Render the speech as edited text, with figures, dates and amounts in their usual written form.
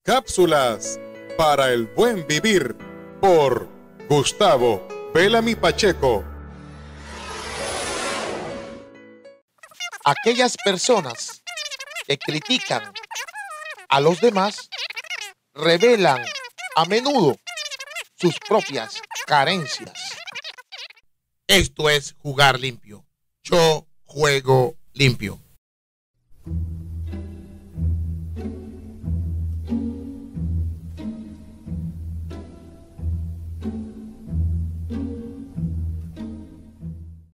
Cápsulas para el buen vivir por Gustavo Bellamy Pacheco. Aquellas personas que critican a los demás revelan a menudo sus propias carencias. Esto es jugar limpio. Yo juego limpio.